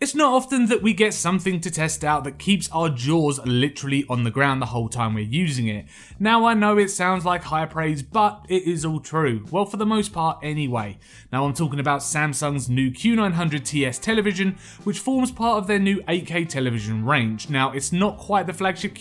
It's not often that we get something to test out that keeps our jaws literally on the ground the whole time we're using it. Now I know it sounds like high praise, but it is all true. Well, for the most part anyway. Now I'm talking about Samsung's new Q900TS television, which forms part of their new 8K television range. Now it's not quite the flagship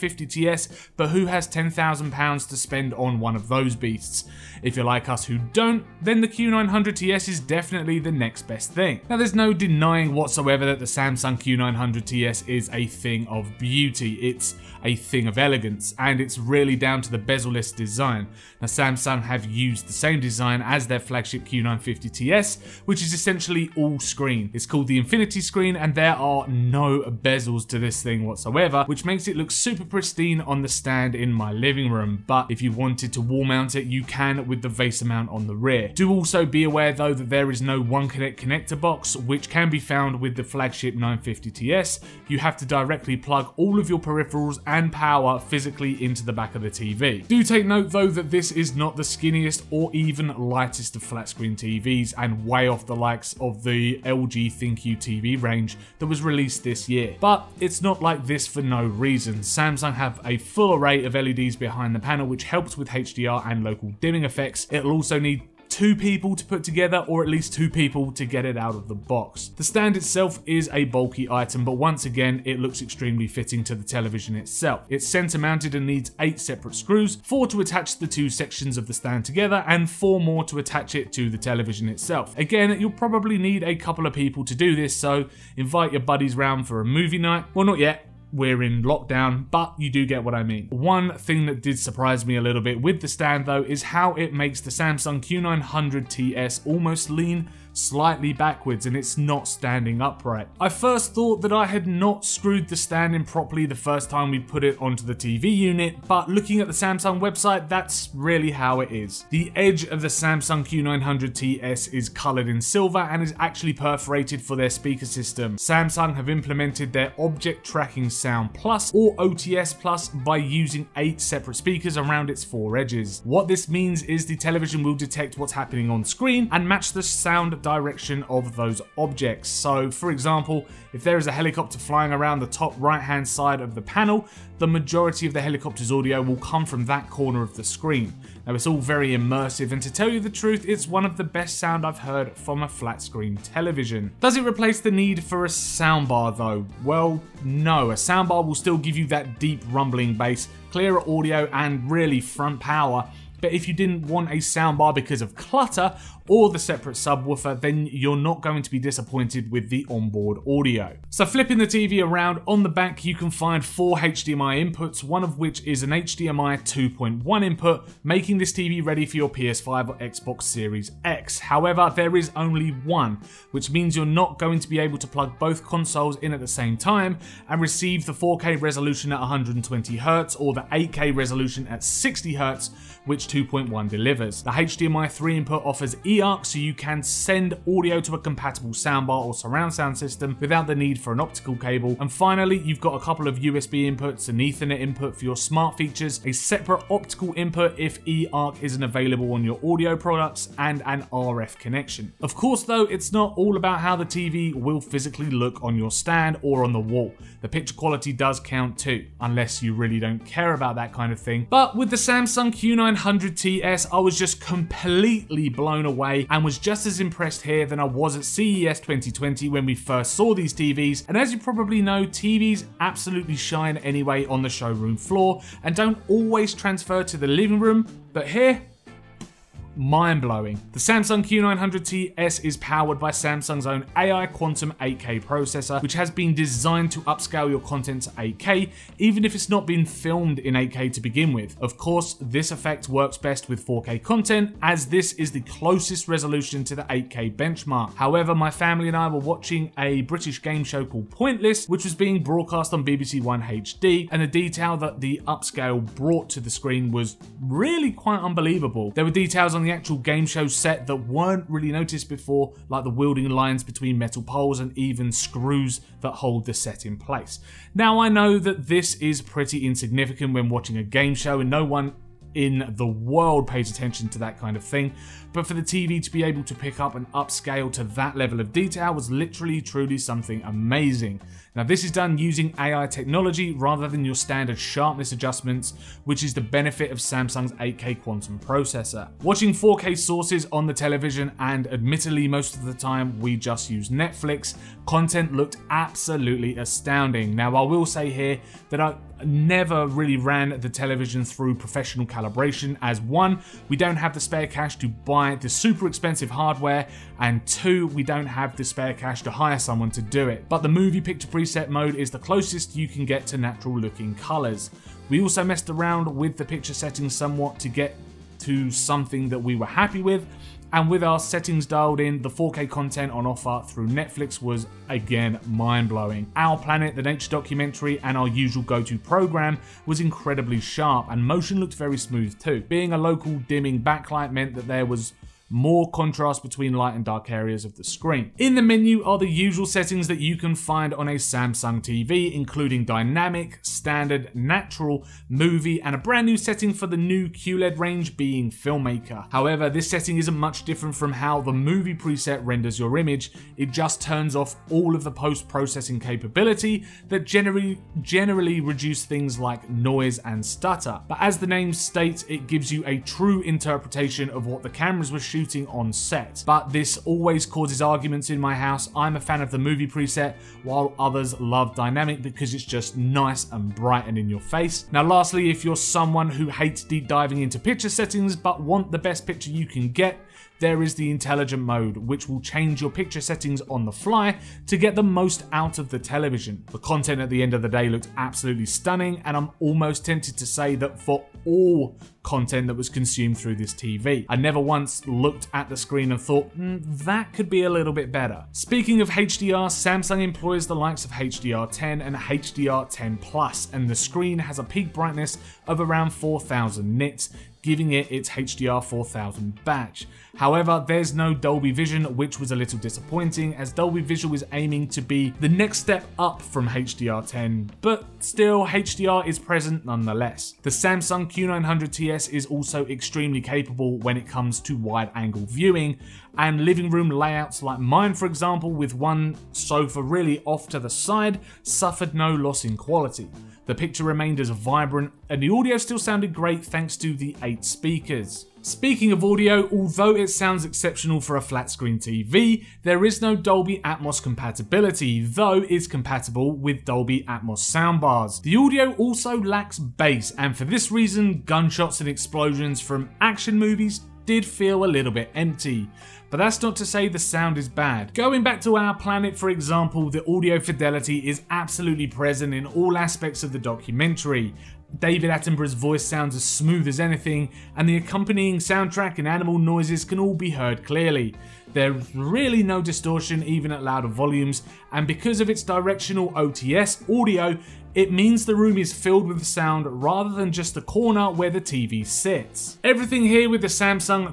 Q950TS, but who has £10,000 to spend on one of those beasts? If you're like us who don't, then the Q900TS is definitely the next best thing. Now there's no denying whatsoever that the Samsung Q900TS is a thing of beauty, it's a thing of elegance, and it's really down to the bezel-less design. Now Samsung have used the same design as their flagship Q950TS, which is essentially all screen. It's called the Infinity Screen, and there are no bezels to this thing whatsoever, which makes it look super pristine on the stand in my living room. But if you wanted to wall mount it, you can with the VESA mount on the rear. Do also be aware though that there is no OneConnect connector box, which can be found with the flagship 950TS. You have to directly plug all of your peripherals and power physically into the back of the TV. Do take note though that this is not the skinniest or even lightest of flat screen TVs, and way off the likes of the LG ThinQ TV range that was released this year. But it's not like this for no reason. Samsung have a full array of LEDs behind the panel, which helps with HDR and local dimming effects. It'll also need 2 people to put together, or at least 2 people to get it out of the box. The stand itself is a bulky item, but once again it looks extremely fitting to the television itself. It's center mounted and needs 8 separate screws, 4 to attach the 2 sections of the stand together and 4 more to attach it to the television itself. Again, you'll probably need a couple of people to do this, so invite your buddies round for a movie night. Well, not yet. We're in lockdown, but you do get what I mean. One thing that did surprise me a little bit with the stand though is how it makes the Samsung Q900TS almost lean slightly backwards, and it's not standing upright. I first thought that I had not screwed the stand in properly the first time we put it onto the TV unit, but looking at the Samsung website, that's really how it is. The edge of the Samsung Q900TS is coloured in silver and is actually perforated for their speaker system. Samsung have implemented their Object Tracking Sound Plus, or OTS Plus, by using 8 separate speakers around its 4 edges. What this means is the television will detect what's happening on screen and match the sound direction of those objects. So for example, if there is a helicopter flying around the top right hand side of the panel, the majority of the helicopter's audio will come from that corner of the screen. Now it's all very immersive, and to tell you the truth, it's one of the best sound I've heard from a flat screen television. Does it replace the need for a soundbar though? Well, no. A soundbar will still give you that deep rumbling bass, clearer audio and really front power. But if you didn't want a soundbar because of clutter or the separate subwoofer, then you're not going to be disappointed with the onboard audio. So flipping the TV around, on the back you can find 4 HDMI inputs, one of which is an HDMI 2.1 input, making this TV ready for your PS5 or Xbox Series X. However, there is only one, which means you're not going to be able to plug both consoles in at the same time and receive the 4K resolution at 120Hz or the 8K resolution at 60Hz, which 2.1 delivers. The HDMI 3 input offers eARC, so you can send audio to a compatible soundbar or surround sound system without the need for an optical cable. And finally, you've got a couple of USB inputs, an Ethernet input for your smart features, a separate optical input if eARC isn't available on your audio products, and an RF connection. Of course though, it's not all about how the TV will physically look on your stand or on the wall. The picture quality does count too, unless you really don't care about that kind of thing. But with the Samsung Q900TS, I was just completely blown away and was just as impressed here than I was at CES 2020 when we first saw these TVs. And as you probably know, TVs absolutely shine anyway on the showroom floor and don't always transfer to the living room, but here, mind-blowing. The Samsung Q900TS is powered by Samsung's own AI Quantum 8K processor, which has been designed to upscale your content to 8K, even if it's not been filmed in 8K to begin with. Of course, this effect works best with 4K content, as this is the closest resolution to the 8K benchmark. However, my family and I were watching a British game show called Pointless, which was being broadcast on BBC One HD, and the detail that the upscale brought to the screen was really quite unbelievable. There were details on the actual game show set that weren't really noticed before, like the welding lines between metal poles and even screws that hold the set in place. Now I know that this is pretty insignificant when watching a game show and no one in the world pays attention to that kind of thing, but for the TV to be able to pick up and upscale to that level of detail was literally truly something amazing. Now this is done using AI technology rather than your standard sharpness adjustments, which is the benefit of Samsung's 8K quantum processor. Watching 4K sources on the television, and admittedly most of the time we just use Netflix, content looked absolutely astounding. Now I will say here that I never really ran the television through professional calibration, as one, we don't have the spare cash to buy the super expensive hardware, and two, we don't have the spare cash to hire someone to do it. But the movie picture preset mode is the closest you can get to natural looking colors. We also messed around with the picture settings somewhat to get to something that we were happy with, and with our settings dialed in, the 4K content on offer through Netflix was again mind-blowing. Our Planet, the nature documentary, and our usual go-to program was incredibly sharp, and motion looked very smooth too. Being a local dimming backlight meant that there was more contrast between light and dark areas of the screen. In the menu are the usual settings that you can find on a Samsung TV, including dynamic, standard, natural, movie, and a brand new setting for the new QLED range being filmmaker. However, this setting isn't much different from how the movie preset renders your image. It just turns off all of the post-processing capability that generally reduce things like noise and stutter. But as the name states, it gives you a true interpretation of what the cameras were shooting on set. But this always causes arguments in my house. I'm a fan of the movie preset, while others love dynamic because it's just nice and bright and in your face. Now lastly, if you're someone who hates deep diving into picture settings but want the best picture you can get, there is the intelligent mode, which will change your picture settings on the fly to get the most out of the television. The content at the end of the day looked absolutely stunning, and I'm almost tempted to say that for all content that was consumed through this TV, I never once looked at the screen and thought, that could be a little bit better. Speaking of HDR, Samsung employs the likes of HDR10 and HDR10+, and the screen has a peak brightness of around 4000 nits, giving it its HDR 4000 badge. However, there's no Dolby Vision, which was a little disappointing, as Dolby Visual is aiming to be the next step up from HDR10, but still HDR is present nonetheless. The Samsung Q900TS is also extremely capable when it comes to wide angle viewing, and living room layouts like mine, for example, with one sofa really off to the side, suffered no loss in quality. The picture remained as vibrant, and the audio still sounded great thanks to the 8 speakers. Speaking of audio, although it sounds exceptional for a flat screen TV, there is no Dolby Atmos compatibility, though it's compatible with Dolby Atmos soundbars. The audio also lacks bass, and for this reason, gunshots and explosions from action movies did feel a little bit empty. But that's not to say the sound is bad. Going back to Our Planet, for example, the audio fidelity is absolutely present in all aspects of the documentary. David Attenborough's voice sounds as smooth as anything, and the accompanying soundtrack and animal noises can all be heard clearly. There's really no distortion even at louder volumes, and because of its directional OTS audio, it means the room is filled with sound rather than just the corner where the TV sits. Everything here with the Samsung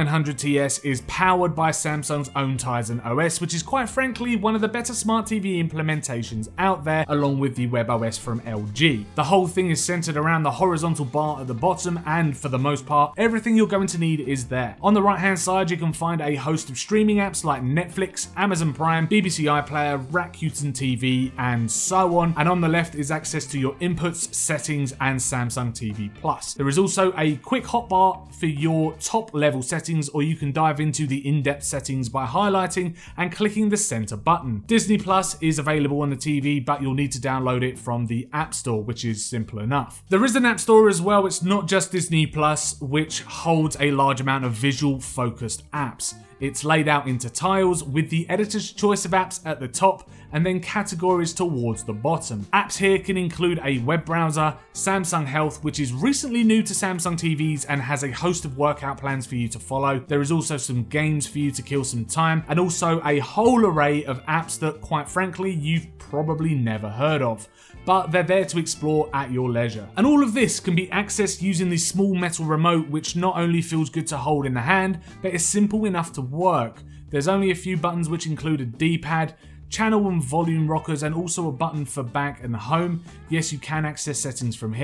Q900TS is powered by Samsung's own Tizen OS, which is quite frankly one of the better smart TV implementations out there, along with the WebOS from LG. The whole thing is centered around the horizontal bar at the bottom, and for the most part, everything you're going to need is there. On the right hand side, you can find a host of streaming apps like Netflix, Amazon Prime, BBC iPlayer, Rakuten TV, and so on, and on the left is access to your inputs, settings, and Samsung TV Plus. There is also a quick hotbar for your top level settings, or you can dive into the in-depth settings by highlighting and clicking the center button. Disney Plus is available on the TV, but you'll need to download it from the App Store, which is simple enough. There is an App Store as well. It's not just Disney Plus, which holds a large amount of visual focused apps. It's laid out into tiles with the editor's choice of apps at the top and then categories towards the bottom. Apps here can include a web browser, Samsung Health, which is recently new to Samsung TVs and has a host of workout plans for you to follow. There is also some games for you to kill some time, and also a whole array of apps that, quite frankly, you've probably never heard of, but they're there to explore at your leisure. And all of this can be accessed using the small metal remote, which not only feels good to hold in the hand, but is simple enough to work. There's only a few buttons, which include a D-pad, channel and volume rockers, and also a button for back and home. Yes, you can access settings from here,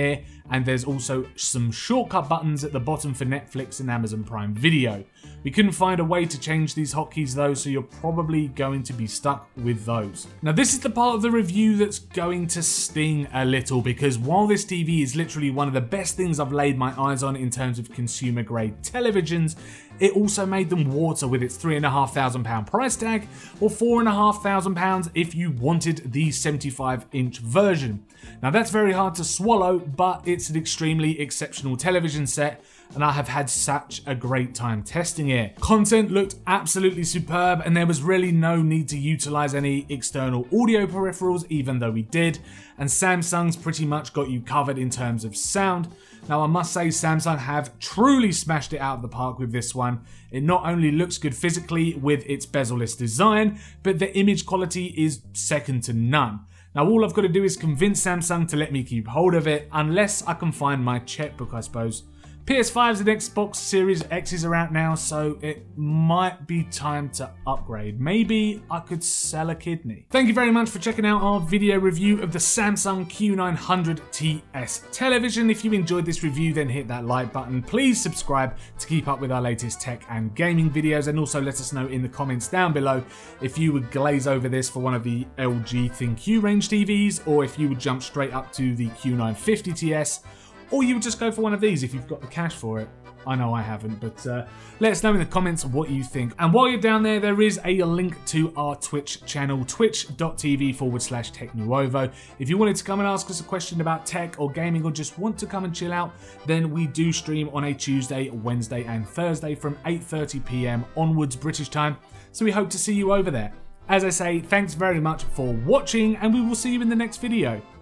and there's also some shortcut buttons at the bottom for Netflix and Amazon Prime Video. We couldn't find a way to change these hotkeys though, so you're probably going to be stuck with those. Now this is the part of the review that's going to sting a little, because while this TV is literally one of the best things I've laid my eyes on in terms of consumer grade televisions, it also made them water with its £3,500 price tag, or £4,500 if you wanted the 75-inch version. Now that's very hard to swallow, but it's an extremely exceptional television set, and I have had such a great time testing it. Content looked absolutely superb, and there was really no need to utilize any external audio peripherals, even though we did, and Samsung's pretty much got you covered in terms of sound. Now I must say Samsung have truly smashed it out of the park with this one. It not only looks good physically with its bezel-less design, but the image quality is second to none. Now all I've got to do is convince Samsung to let me keep hold of it, unless I can find my checkbook, I suppose. PS5s and Xbox Series X's are out now, so it might be time to upgrade. Maybe I could sell a kidney. Thank you very much for checking out our video review of the Samsung Q900TS television. If you enjoyed this review, then hit that like button. Please subscribe to keep up with our latest tech and gaming videos, and also let us know in the comments down below if you would glaze over this for one of the LG ThinQ range TVs, or if you would jump straight up to the Q950TS, or you would just go for one of these if you've got the cash for it. I know I haven't, but let us know in the comments what you think. And while you're down there, there is a link to our Twitch channel, twitch.tv/TechNuovo. If you wanted to come and ask us a question about tech or gaming, or just want to come and chill out, then we do stream on a Tuesday, Wednesday and Thursday from 8:30 PM onwards British time. So we hope to see you over there. As I say, thanks very much for watching, and we will see you in the next video.